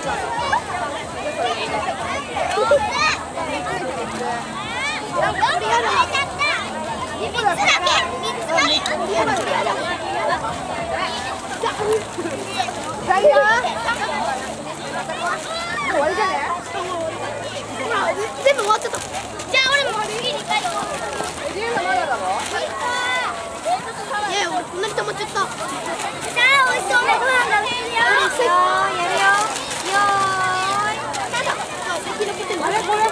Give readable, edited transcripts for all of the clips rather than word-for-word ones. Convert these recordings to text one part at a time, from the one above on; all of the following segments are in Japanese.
全部終わっちゃった。じゃあ俺も次に帰ろう。いや俺こんなに溜まっちゃった。じゃあ美味しそうなご飯が売ってるよ。やるよ。よーい。スタート。あれこれ。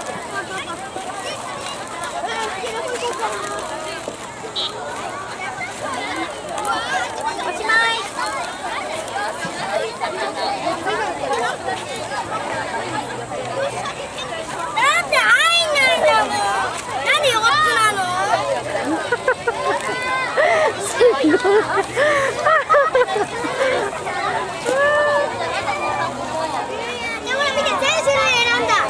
おしまい。なんで入んないんだもん。なんで4つなの？すごい。でも見て全種類選んだ。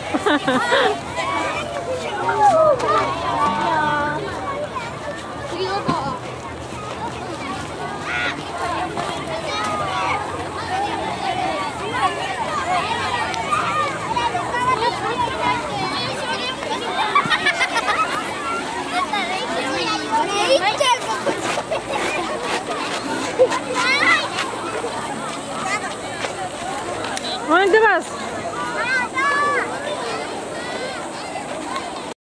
次どこ？ Onde vas?